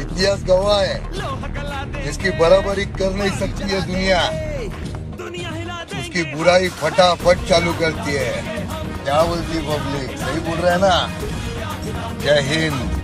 इतिहास गवाह है, जिसकी बराबरी कर नहीं सकती है दुनिया, उसकी बुराई फटाफट चालू करती है। क्या बोलती पब्लिक, सही बोल रहे हैं ना? जय हिंद।